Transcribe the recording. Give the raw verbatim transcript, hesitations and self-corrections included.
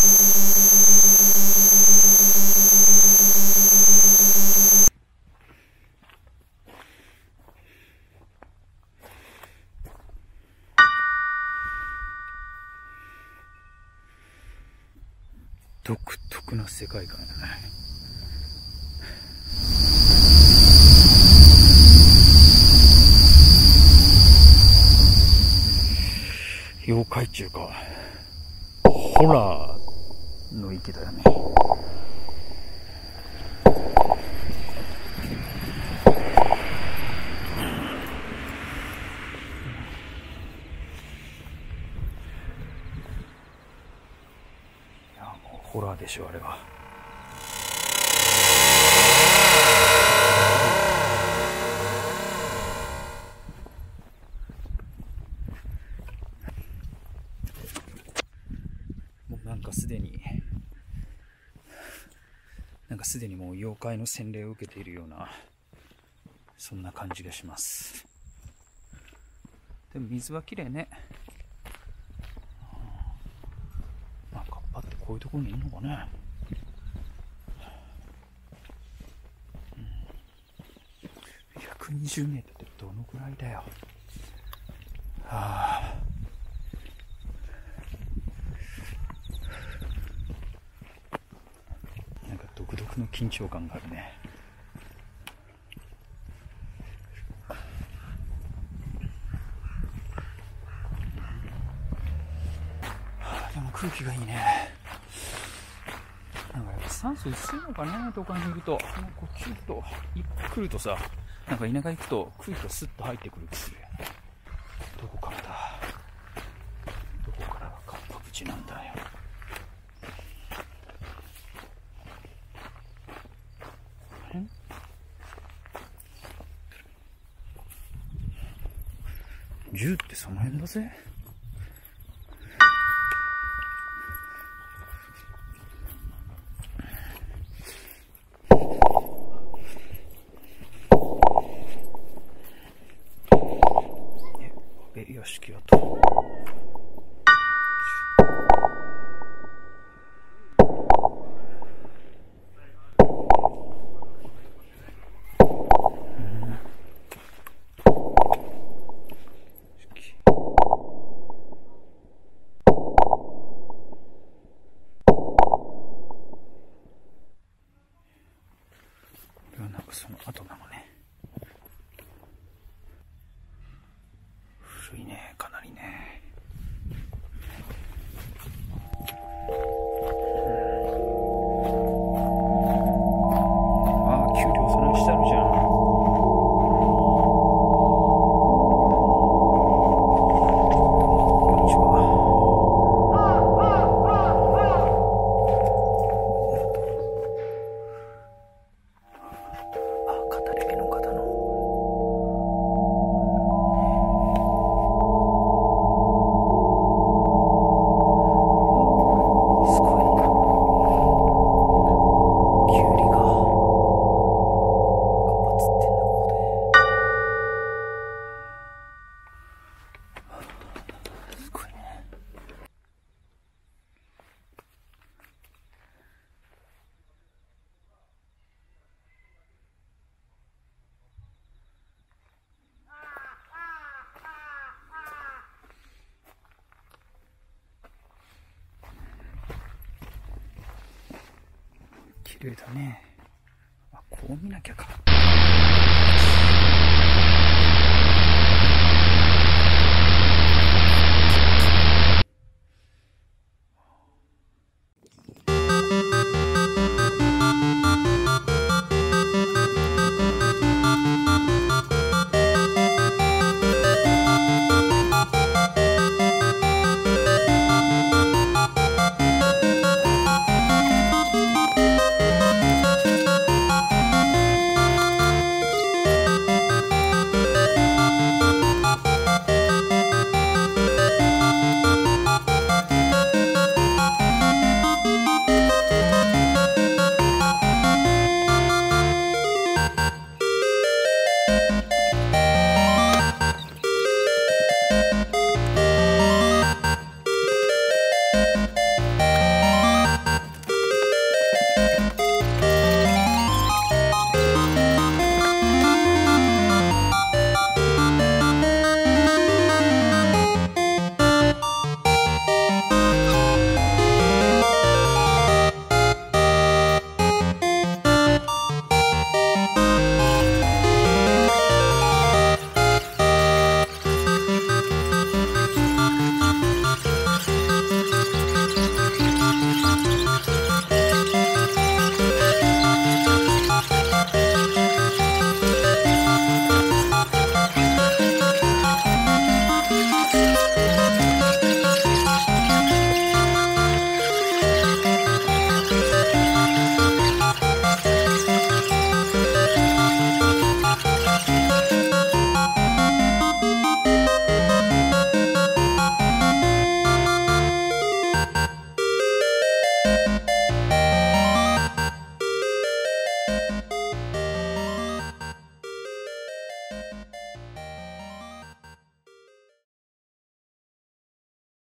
独特な世界観やね。妖怪中かホラーの池だよね。ホラーでしょあれは。もうなんかすでになんかすでにもう妖怪の洗礼を受けているようなそんな感じがします。でも水はきれいね。まあカッパってこういうところにいるのかね。ひゃくにじゅうメートルってどのくらいだよ。はあ、なんか独特の緊張感があるね。はあ、でも空気がいいね。なんかやっぱ酸素薄いのかね、都会にいると。もうこっち行くと、来るとさ、なんか田舎行くと空気がスッと入ってくる気する。どこからだ、どこからがカッパ淵なんだよ。えじゅうってその辺だぜ。え、よし、きよと。なんかその後なのね。古いね、かなりね。ああ、給料それにしてあるじゃん。こんにちは。あ、語り部の方の。綺麗だね。あ、こう見なきゃか。